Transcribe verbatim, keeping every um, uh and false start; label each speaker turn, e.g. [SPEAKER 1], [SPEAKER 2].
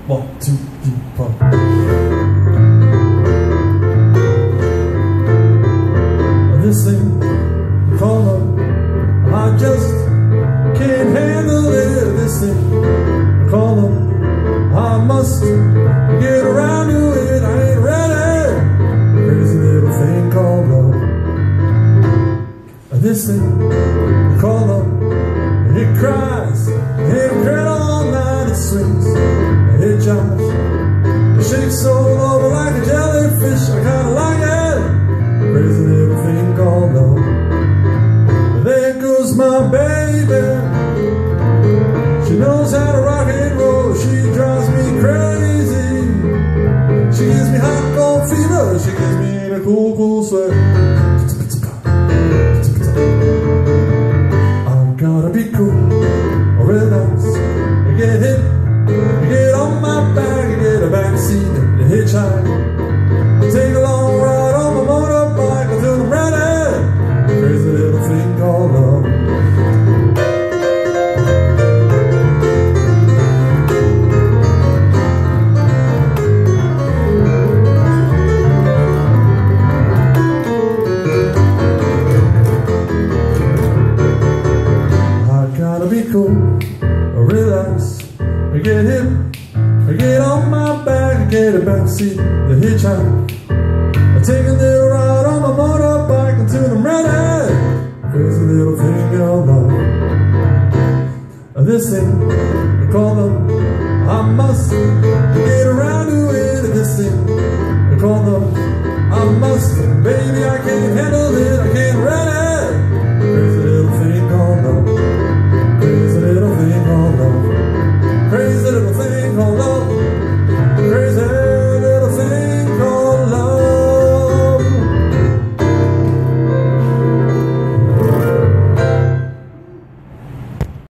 [SPEAKER 1] One, two, three, four. This thing called love, I just can't handle it. This thing called love, I must get around to it. I ain't ready. Crazy little thing called love. This thing called love, it cries, it cries all night, it swings, it jives, it shakes all over like a jellyfish. I kinda like it. Crazy little thing called love. There goes my baby. She knows how to rock and roll. She drives me crazy. She gives me hot cold fever. She gives me a cool, cool sweat. I gotta be cool, relax, get hit, get on my back, get a back seat, and hitchhike. Take a long ride on my motorbike until I'm ready. Crazy little thing called love. I gotta be cool, relax, get hip, get on my back, get a back seat, the hitchhike. I take a little ride on my motorbike until I'm ready. Crazy little thing called love. This thing called love, I must